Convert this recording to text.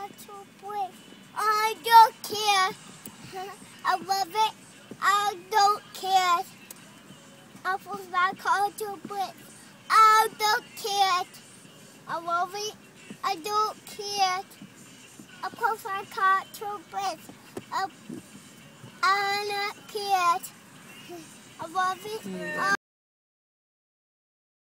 car to break. I don't care. I love it. I don't care. I push my car to break. I don't care. I love it. I don't care. I push my car to break. I don't care. I love it.